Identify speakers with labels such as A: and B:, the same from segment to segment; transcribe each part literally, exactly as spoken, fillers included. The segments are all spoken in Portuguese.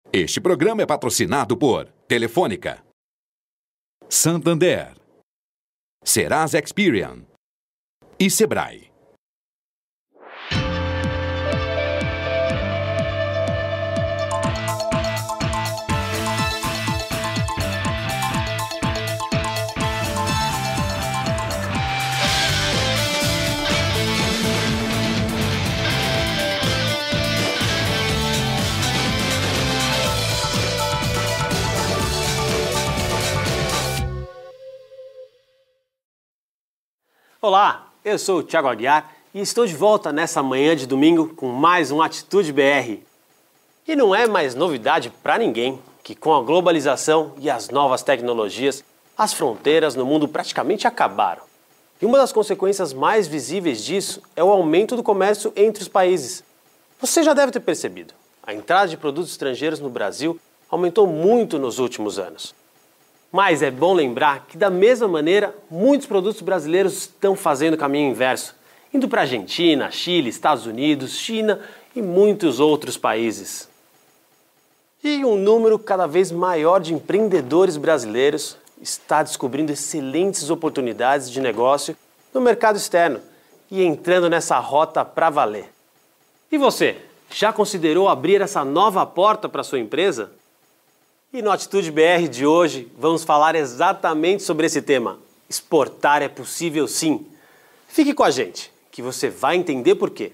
A: Este programa é patrocinado por Telefônica, Santander, Serasa Experian e Sebrae.
B: Olá, eu sou o Thiago Aguiar e estou de volta nessa manhã de domingo com mais um Atitude B R. E não é mais novidade para ninguém que com a globalização e as novas tecnologias, as fronteiras no mundo praticamente acabaram. E uma das consequências mais visíveis disso é o aumento do comércio entre os países. Você já deve ter percebido, a entrada de produtos estrangeiros no Brasil aumentou muito nos últimos anos. Mas é bom lembrar que, da mesma maneira, muitos produtos brasileiros estão fazendo o caminho inverso, indo para a Argentina, Chile, Estados Unidos, China e muitos outros países. E um número cada vez maior de empreendedores brasileiros está descobrindo excelentes oportunidades de negócio no mercado externo e entrando nessa rota para valer. E você, já considerou abrir essa nova porta para sua empresa? E no Atitude B R de hoje vamos falar exatamente sobre esse tema. Exportar é possível sim. Fique com a gente, que você vai entender por quê.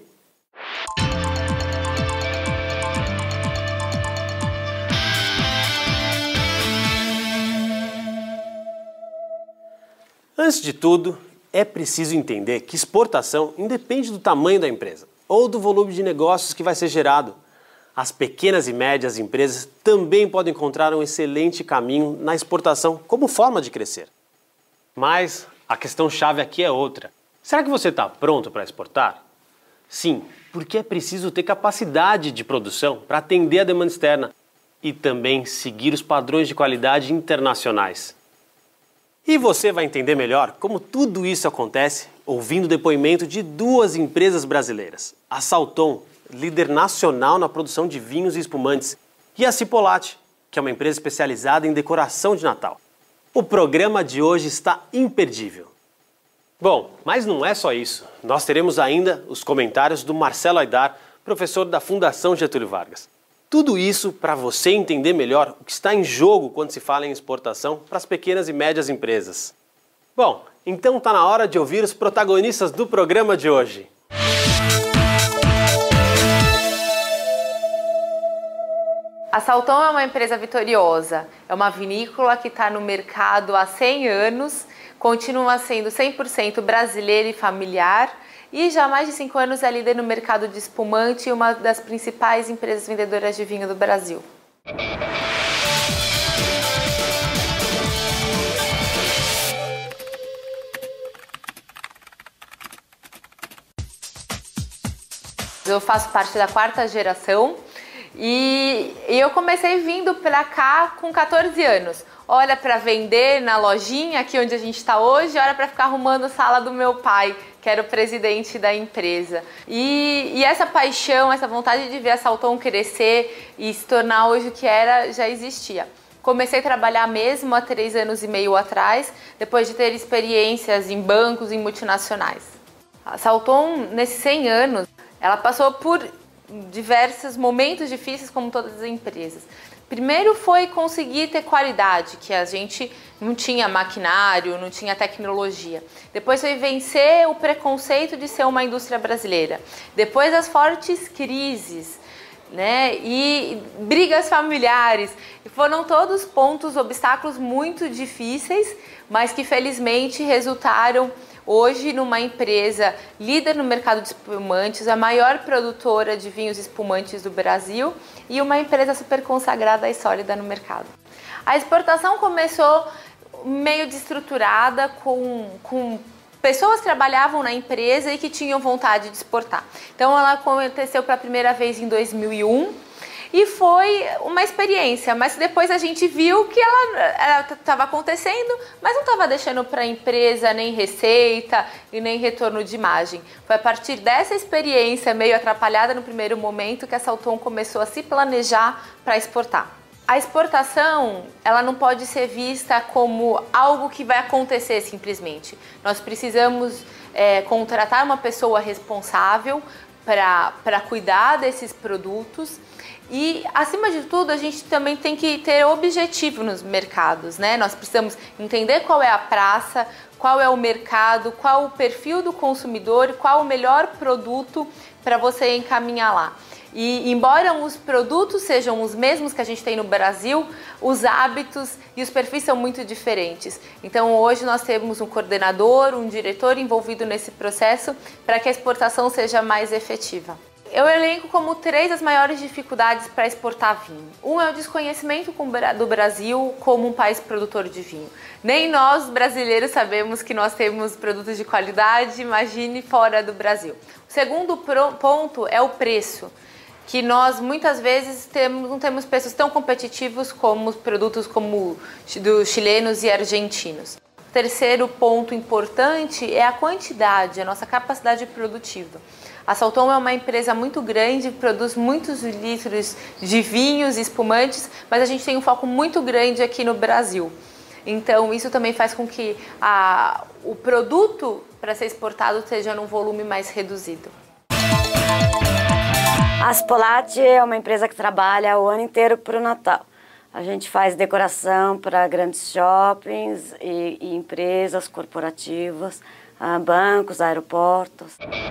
B: Antes de tudo, é preciso entender que exportação independe do tamanho da empresa ou do volume de negócios que vai ser gerado. As pequenas e médias empresas também podem encontrar um excelente caminho na exportação como forma de crescer. Mas a questão-chave aqui é outra. Será que você está pronto para exportar? Sim, porque é preciso ter capacidade de produção para atender a demanda externa e também seguir os padrões de qualidade internacionais. E você vai entender melhor como tudo isso acontece ouvindo o depoimento de duas empresas brasileiras, a Salton, líder nacional na produção de vinhos e espumantes, e a Cipolatti, que é uma empresa especializada em decoração de Natal. O programa de hoje está imperdível. Bom, mas não é só isso. Nós teremos ainda os comentários do Marcelo Aidar, professor da Fundação Getúlio Vargas. Tudo isso para você entender melhor o que está em jogo quando se fala em exportação para as pequenas e médias empresas. Bom, então está na hora de ouvir os protagonistas do programa de hoje.
C: A Salton é uma empresa vitoriosa, é uma vinícola que está no mercado há cem anos, continua sendo cem por cento brasileira e familiar e já há mais de cinco anos é líder no mercado de espumante e uma das principais empresas vendedoras de vinho do Brasil. Eu faço parte da quarta geração. E eu comecei vindo para cá com quatorze anos. Olha para vender na lojinha aqui onde a gente está hoje, olha para ficar arrumando a sala do meu pai, que era o presidente da empresa. E, e essa paixão, essa vontade de ver a Salton crescer e se tornar hoje o que era, já existia. Comecei a trabalhar mesmo há três anos e meio atrás, depois de ter experiências em bancos e multinacionais. A Salton, nesses cem anos, ela passou por diversos momentos difíceis como todas as empresas. Primeiro foi conseguir ter qualidade, que a gente não tinha maquinário, não tinha tecnologia. Depois foi vencer o preconceito de ser uma indústria brasileira. Depois as fortes crises, né, e brigas familiares. E foram todos pontos, obstáculos muito difíceis, mas que felizmente resultaram hoje numa empresa líder no mercado de espumantes, a maior produtora de vinhos e espumantes do Brasil e uma empresa super consagrada e sólida no mercado. A exportação começou meio desestruturada, com, com pessoas que trabalhavam na empresa e que tinham vontade de exportar. Então ela aconteceu pela primeira vez em dois mil e um e foi uma experiência, mas depois a gente viu que ela estava acontecendo, mas não estava deixando para a empresa nem receita e nem retorno de imagem. Foi a partir dessa experiência meio atrapalhada no primeiro momento que a Salton começou a se planejar para exportar. A exportação, ela não pode ser vista como algo que vai acontecer simplesmente. Nós precisamos é, contratar uma pessoa responsável para cuidar desses produtos e, acima de tudo, a gente também tem que ter objetivo nos mercados, né? Nós precisamos entender qual é a praça, qual é o mercado, qual o perfil do consumidor, qual o melhor produto para você encaminhar lá. E embora os produtos sejam os mesmos que a gente tem no Brasil, os hábitos e os perfis são muito diferentes. Então hoje nós temos um coordenador, um diretor envolvido nesse processo para que a exportação seja mais efetiva. Eu elenco como três as maiores dificuldades para exportar vinho. Um é o desconhecimento do Brasil como um país produtor de vinho. Nem nós brasileiros sabemos que nós temos produtos de qualidade, imagine fora do Brasil. O segundo ponto é o preço, que nós muitas vezes temos, não temos preços tão competitivos como os produtos como dos chilenos e argentinos. O terceiro ponto importante é a quantidade, a nossa capacidade produtiva. A Salton é uma empresa muito grande, produz muitos litros de vinhos e espumantes, mas a gente tem um foco muito grande aqui no Brasil. Então isso também faz com que a, o produto para ser exportado esteja num volume mais reduzido.
D: A Spolatti é uma empresa que trabalha o ano inteiro para o Natal. A gente faz decoração para grandes shoppings e, e empresas corporativas, bancos, aeroportos.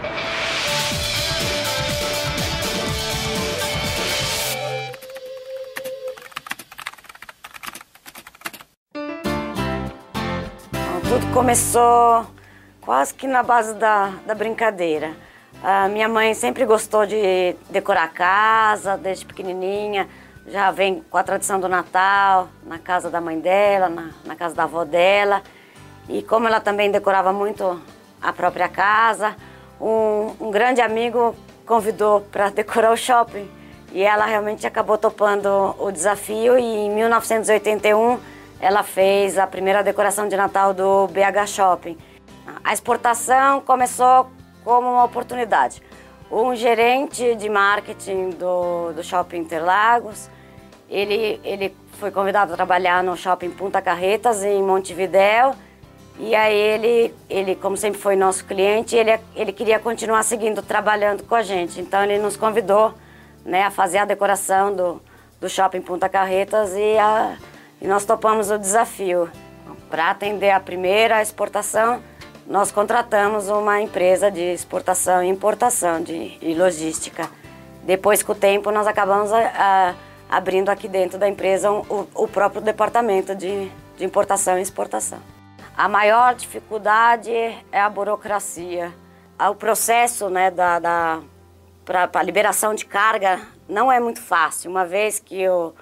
D: Tudo começou quase que na base da, da brincadeira. A minha mãe sempre gostou de decorar a casa, desde pequenininha. Já vem com a tradição do Natal, na casa da mãe dela, na, na casa da avó dela. E como ela também decorava muito a própria casa, um, um grande amigo convidou para decorar o shopping. E ela realmente acabou topando o desafio e em mil novecentos e oitenta e um ela fez a primeira decoração de Natal do B H Shopping. A exportação começou como uma oportunidade. Um gerente de marketing do, do Shopping Interlagos, ele, ele foi convidado a trabalhar no Shopping Punta Carretas, em Montevidéu, e aí ele, ele como sempre foi nosso cliente, ele, ele queria continuar seguindo, trabalhando com a gente. Então ele nos convidou, né, a fazer a decoração do, do Shopping Punta Carretas e, a, e nós topamos o desafio. Para atender a primeira exportação, nós contratamos uma empresa de exportação e importação de, e logística. Depois, com o tempo, nós acabamos a, a, abrindo aqui dentro da empresa um, o, o próprio departamento de, de importação e exportação. A maior dificuldade é a burocracia. O processo, né, da, da, para a liberação de carga não é muito fácil, uma vez que o,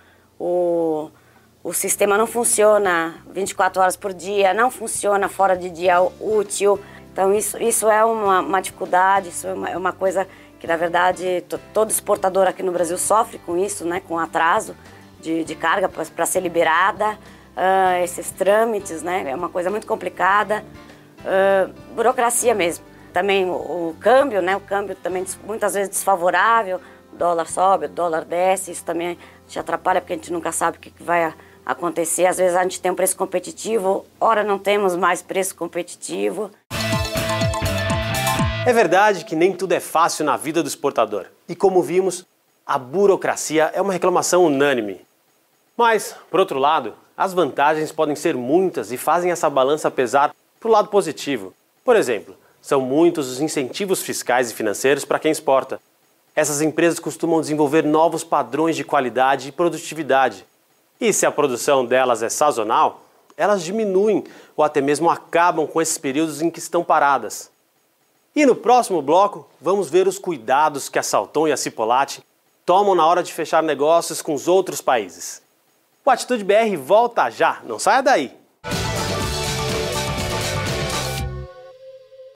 D: o O sistema não funciona vinte e quatro horas por dia, não funciona fora de dia útil. Então isso, isso é uma, uma dificuldade, isso é uma, é uma coisa que, na verdade, todo exportador aqui no Brasil sofre com isso, né, com atraso de, de carga para ser liberada, uh, esses trâmites, né, é uma coisa muito complicada, uh, burocracia mesmo. Também o, o câmbio, né, o câmbio também muitas vezes desfavorável, o dólar sobe, o dólar desce, isso também te atrapalha porque a gente nunca sabe o que, que vai acontecer. Às vezes a gente tem um preço competitivo, ora não temos mais preço competitivo.
B: É verdade que nem tudo é fácil na vida do exportador. E como vimos, a burocracia é uma reclamação unânime. Mas, por outro lado, as vantagens podem ser muitas e fazem essa balança pesar para o lado positivo. Por exemplo, são muitos os incentivos fiscais e financeiros para quem exporta. Essas empresas costumam desenvolver novos padrões de qualidade e produtividade. E se a produção delas é sazonal, elas diminuem ou até mesmo acabam com esses períodos em que estão paradas. E no próximo bloco, vamos ver os cuidados que a Salton e a Spolatti tomam na hora de fechar negócios com os outros países. O Atitude B R volta já, não saia daí!